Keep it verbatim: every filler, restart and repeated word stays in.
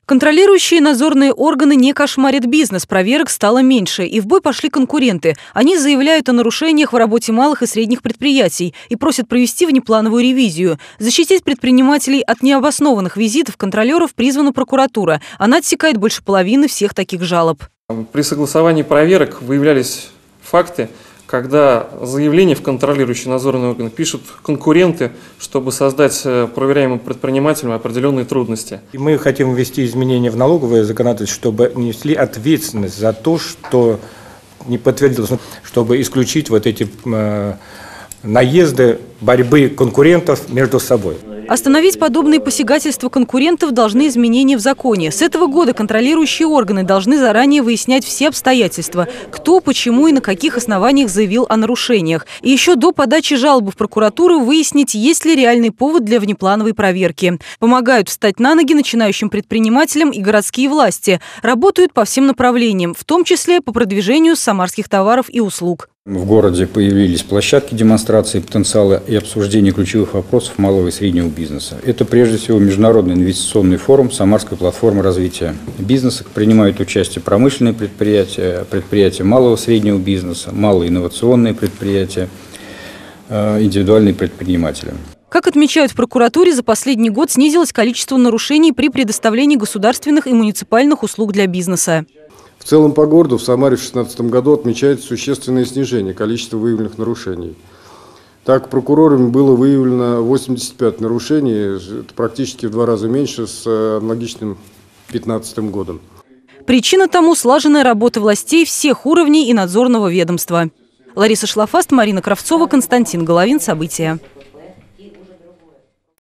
Контролирующие надзорные органы не кошмарят бизнес, проверок стало меньше, и в бой пошли конкуренты. Они заявляют о нарушениях в работе малых и средних предприятий и просят провести внеплановую ревизию. Защитить предпринимателей от необоснованных визитов контролеров призвана прокуратура. Она отсекает больше половины всех таких жалоб. При согласовании проверок выявлялись факты, когда заявление в контролирующий надзорный орган пишут конкуренты, чтобы создать проверяемым предпринимателям определенные трудности. Мы хотим ввести изменения в налоговое законодательство, чтобы несли ответственность за то, что не подтвердилось, чтобы исключить вот эти э, наезды борьбы конкурентов между собой. Остановить подобные посягательства конкурентов должны изменения в законе. С этого года контролирующие органы должны заранее выяснять все обстоятельства, кто, почему и на каких основаниях заявил о нарушениях. И еще до подачи жалобы в прокуратуру выяснить, есть ли реальный повод для внеплановой проверки. Помогают встать на ноги начинающим предпринимателям и городские власти. Работают по всем направлениям, в том числе по продвижению самарских товаров и услуг. В городе появились площадки демонстрации потенциала и обсуждения ключевых вопросов малого и среднего бизнеса. Это прежде всего Международный инвестиционный форум Самарской платформы развития бизнеса. Принимают участие промышленные предприятия, предприятия малого и среднего бизнеса, малые инновационные предприятия, индивидуальные предприниматели. Как отмечают в прокуратуре, за последний год снизилось количество нарушений при предоставлении государственных и муниципальных услуг для бизнеса. В целом по городу в Самаре в две тысячи шестнадцатом году отмечается существенное снижение количества выявленных нарушений. Так, прокурорами было выявлено восемьдесят пять нарушений, это практически в два раза меньше с аналогичным две тысячи пятнадцатым годом. Причина тому – слаженная работа властей всех уровней и надзорного ведомства. Лариса Шлафаст, Марина Кравцова, Константин Головин. События.